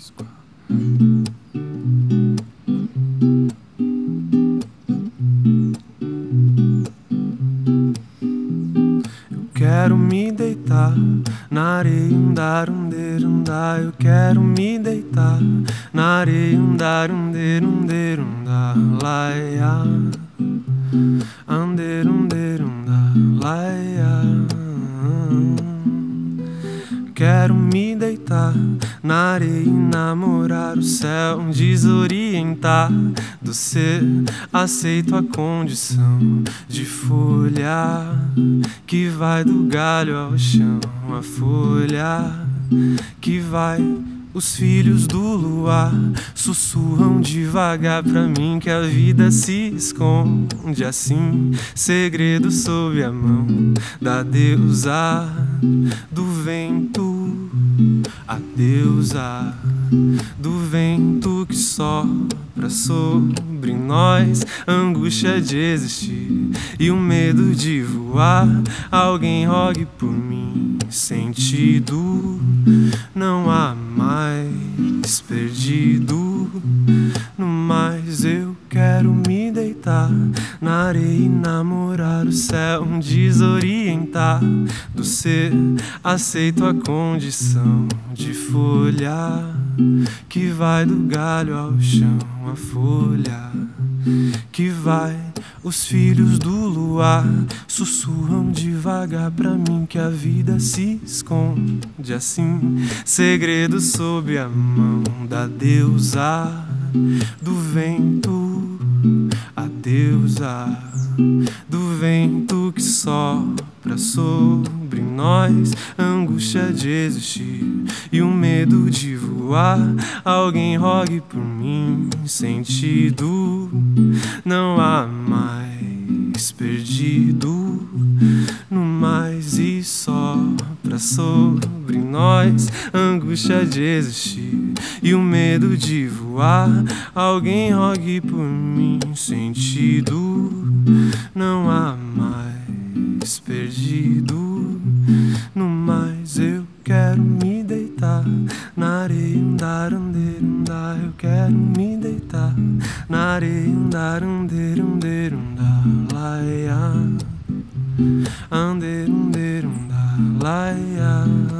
Quero me deitar na areia, andar, eu quero me deitar na areia, andar, laia, laia. Quero me deitar na areia e namorar o céu, desorientar do ser, aceito a condição de folha que vai do galho ao chão, a folha que vai. Os filhos do luar sussurram devagar pra mim que a vida se esconde assim, segredo sob a mão da deusa do vento, a deusa do vento que sopra sobre nós, angústia de existir e o medo de voar. Alguém rogue por mim, sentido não há mais perdido. No mais eu quero me deitar na areia e namorar o céu, desorientar do ser, aceito a condição de folha que vai do galho ao chão, a folha que vai. Os filhos do luar sussurram devagar pra mim que a vida se esconde assim, segredo sob a mão da deusa do vento, a deusa do vento que sopra sobre nós, angústia de existir e o medo de voar. Alguém rogue por mim, sentido não há mais perdido. No mais e sopra sobre nós, angústia de existir e o medo de voar. Alguém rogue por mim, sentido não há mais perdido. No mais eu quero me deitar na areia, andar, eu quero me deitar na areia, andar, laia, laia.